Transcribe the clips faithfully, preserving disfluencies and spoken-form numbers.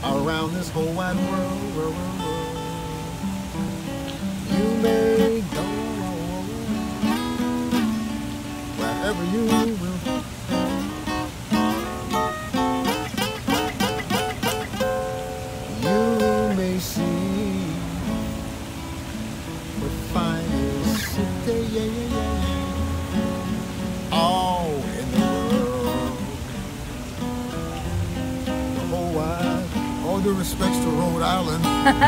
around this whole wide world, world, world, world. You may go wherever you will. You may see the finest city, yeah, yeah, yeah, yeah. All in the world, the whole wide. All due respects to Rhode Island.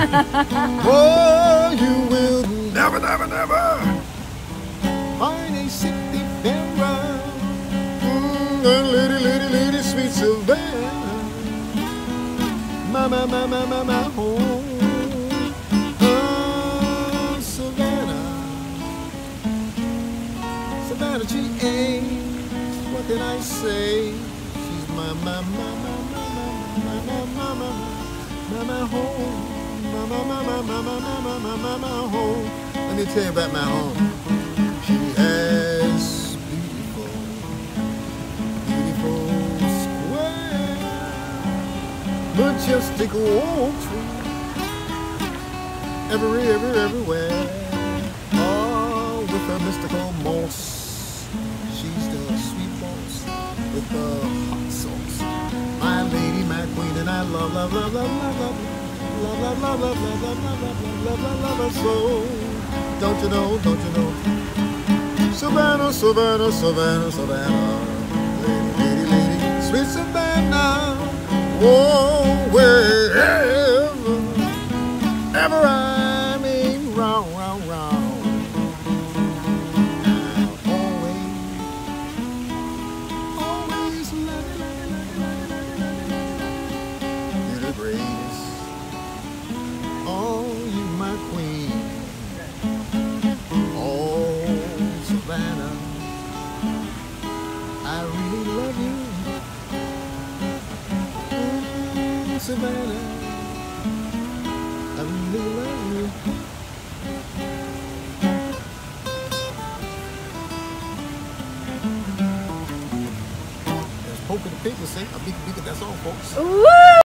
Oh, you will never, never, never find a city fairer than lady, lady, lady, sweet Savannah. My, my, my, my, my, my home. Oh, Savannah. Savannah, she ain't, what can I say? She's my, my, my, my, my, my, my, my, my, my, my home. My, my, my, my, my, my, my, my, my, my home. Let me tell you about my home. She has beautiful, beautiful square, majestic oak tree, every, every, everywhere. Oh, with her mystical moss, she's the sweet boss with the hot sauce. My lady, my queen, and I love, love, love, love, love, love, love, love, love, love, love, love, love, love, love, love her so. Don't you know? Don't you know? Savannah, Savannah, Savannah, Savannah, lady, lady, lady, sweet Savannah. Oh, wherever, ever I may round, round, round, I'll always, always love you, love you, love you, love you, love you, you're the greatest. Oh, you my queen. Savannah, I really love you. Mm, Savannah, I really love you. There's poker the pig will say, I beat the beat, that's all, folks. Woo!